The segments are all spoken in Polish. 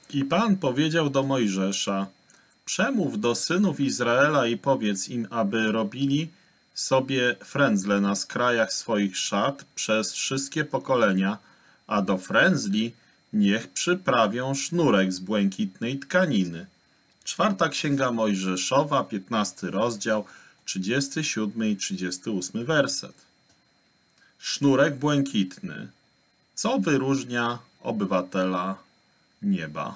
I Pan powiedział do Mojżesza: przemów do synów Izraela i powiedz im, aby robili sobie frędzle na skrajach swoich szat przez wszystkie pokolenia, a do frędzli niech przyprawią sznurek z błękitnej tkaniny. 4. Księga Mojżeszowa, 15 rozdział, 37 i 38 werset. Sznurek błękitny. Co wyróżnia obywatela nieba?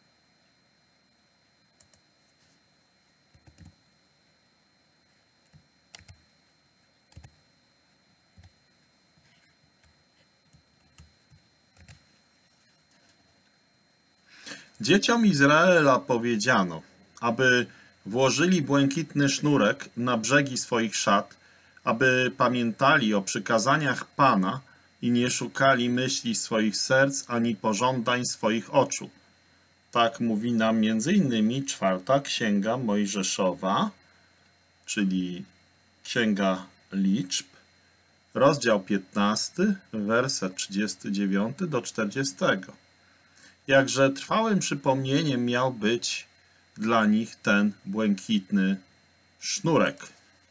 Dzieciom Izraela powiedziano, aby włożyli błękitny sznurek na brzegi swoich szat, aby pamiętali o przykazaniach Pana i nie szukali myśli swoich serc ani pożądań swoich oczu. Tak mówi nam m.in. 4. Księga Mojżeszowa, czyli Księga Liczb, rozdział 15, werset 39 do 40. Jakże trwałym przypomnieniem miał być dla nich ten błękitny sznurek.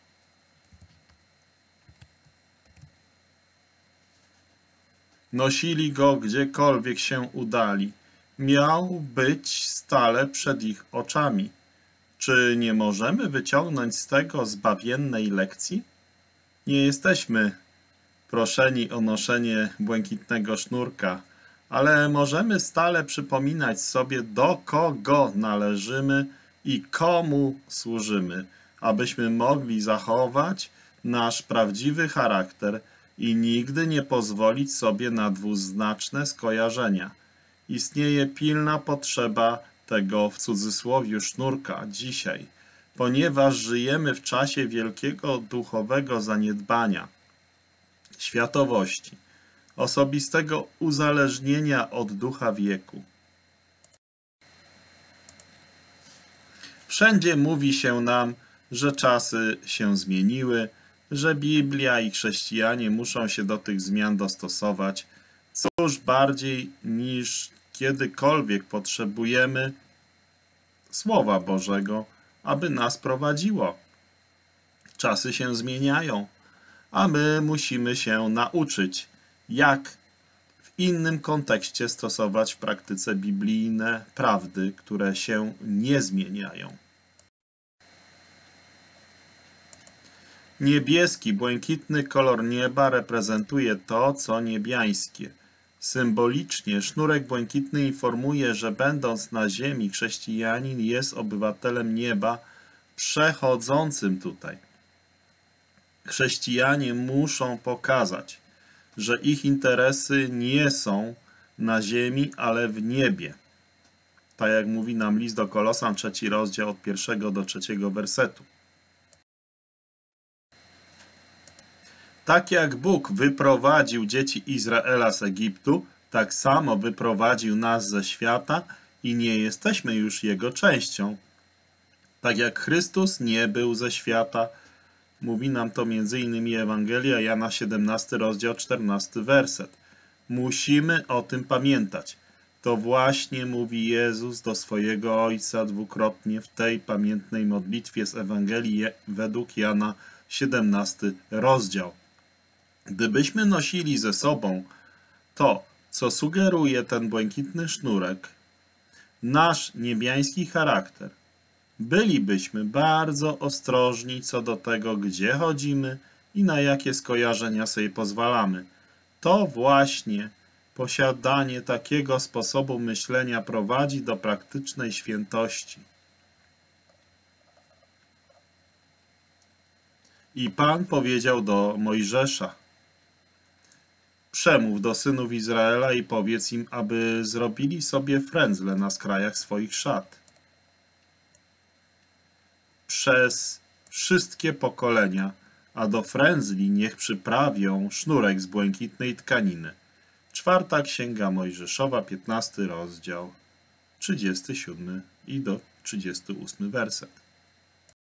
Nosili go gdziekolwiek się udali. Miał być stale przed ich oczami. Czy nie możemy wyciągnąć z tego zbawiennej lekcji? Nie jesteśmy proszeni o noszenie błękitnego sznurka, ale możemy stale przypominać sobie, do kogo należymy i komu służymy, abyśmy mogli zachować nasz prawdziwy charakter i nigdy nie pozwolić sobie na dwuznaczne skojarzenia. Istnieje pilna potrzeba tego w cudzysłowie sznurka dzisiaj, ponieważ żyjemy w czasie wielkiego duchowego zaniedbania, światowości, osobistego uzależnienia od ducha wieku. Wszędzie mówi się nam, że czasy się zmieniły, że Biblia i chrześcijanie muszą się do tych zmian dostosować. Cóż bardziej niż kiedykolwiek potrzebujemy Słowa Bożego, aby nas prowadziło. Czasy się zmieniają, a my musimy się nauczyć, jak w innym kontekście stosować w praktyce biblijne prawdy, które się nie zmieniają. Niebieski, błękitny kolor nieba reprezentuje to, co niebiańskie. Symbolicznie sznurek błękitny informuje, że będąc na ziemi, chrześcijanin jest obywatelem nieba przechodzącym tutaj. Chrześcijanie muszą pokazać, że ich interesy nie są na ziemi, ale w niebie. Tak jak mówi nam list do Kolosan, 3 rozdział od 1 do 3 wersetu. Tak jak Bóg wyprowadził dzieci Izraela z Egiptu, tak samo wyprowadził nas ze świata i nie jesteśmy już Jego częścią. Tak jak Chrystus nie był ze świata, mówi nam to m.in. Ewangelia Jana 17 rozdział 14 werset. Musimy o tym pamiętać. To właśnie mówi Jezus do swojego Ojca dwukrotnie w tej pamiętnej modlitwie z Ewangelii według Jana 17 rozdział. Gdybyśmy nosili ze sobą to, co sugeruje ten błękitny sznurek, nasz niebiański charakter, bylibyśmy bardzo ostrożni co do tego, gdzie chodzimy i na jakie skojarzenia sobie pozwalamy. To właśnie posiadanie takiego sposobu myślenia prowadzi do praktycznej świętości. I Pan powiedział do Mojżesza: przemów do synów Izraela i powiedz im, aby zrobili sobie frędzle na skrajach swoich szat. Przez wszystkie pokolenia, a do frędzli niech przyprawią sznurek z błękitnej tkaniny. 4. Księga Mojżeszowa, 15 rozdział, 37 i do 38 werset.